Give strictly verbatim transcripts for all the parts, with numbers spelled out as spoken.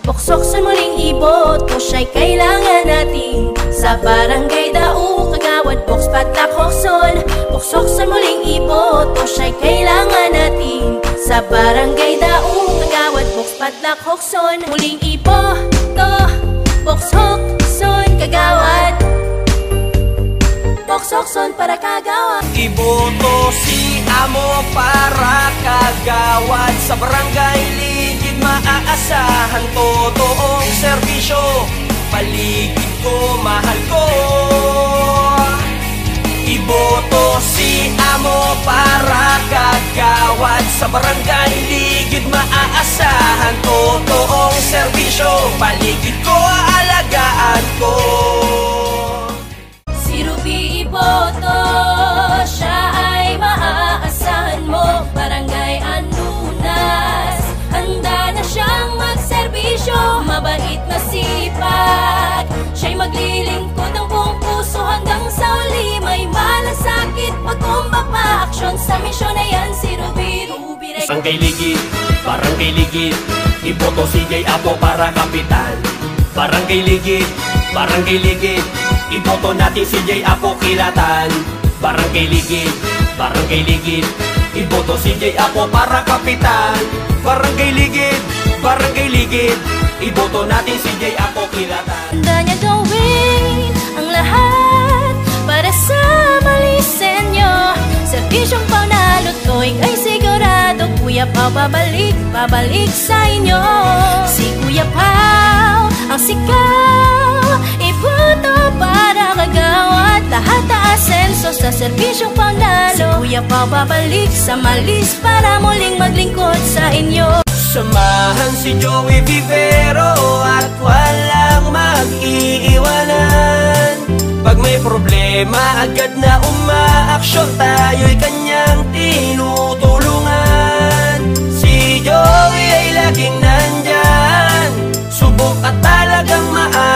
Buksokson muling iboto, siya'y kailangan natin. Sa barangay Dao, Kagawad, Box, Padlak, Hokson. Buksokson muling iboto, siya'y kailangan natin. Sa barangay Dao, Kagawad, Box, Padlak, Hokson. Muling iboto, Box, Hokson, Kagawad, Box, Hokson para Kagawad. Iboto si Amo para Kagawad. Sa barangay ligid maaasahan, totoong serbisyo. Paligid ko, mahal ko. Iboto si Amo para Kagawad. Sa barangay ligid maaasahan, totoong serbisyo. Paligid ko, aalagaan ko. Si Ruby iboto, siya ay maaasahan mo. Barangay Anunas, handa na siyang magserbisyo. Mabait na sipag, siya'y maglilingkod ng buong puso hanggang sa uli. May malasakit, magkumba pa aksyon sa misyon na yan. Si Ruby, Ruby Rey. Barangay ligid, barangay ligid, iboto si Jay Apo para kapitan. Barangay ligid, barangay ligid, iboto natin si Jay Apo kilatan. Barangay ligid, barangay ligid, iboto si Jay Apo para kapitan. Barangay ligid, barangay ligid, iboto natin si Jay Apo kilatan. Handa niya gawin ang lahat para sa malisenyo. Serbisyong panalo to, ika'y sigurado. Kuya Pao babalik, babalik sa inyo. Si Kuya Pao ang sigaw, iboto para Kagawad. Lahat na asenso sa serbisyong panalo. Si Kuya Pao babalik sa malis para muling maglingkod sa inyo. Samahan si Joey Vivero at walang mag-iiwanan. Pag may problema, agad na umaaksyon, tayo'y kanyang tinutulungan. Si Joey ay laging nandyan, subok at talagang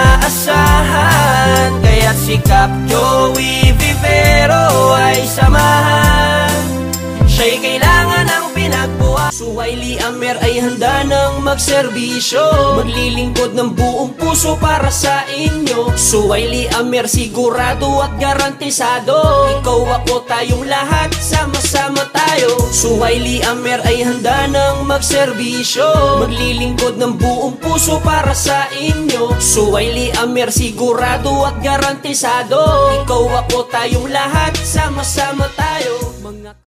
maaasahan. Kaya't sikap Joey Vivero ay samahan. Siya'y kailangan ng pinagbuhat. Suwaili Amer ay handa ng magserbisyo, maglilingkod ng buong puso para sa inyo. Suwaili Amer sigurado at garantisado. Ikaw, ako, tayong lahat, sama-sama tayo. Suwaili Amer ay handa ng magserbisyo, maglilingkod ng buong puso para sa inyo. Suwaili Amer sigurado at garantisado. Ikaw, ako, tayong lahat, sama-sama tayo. Mga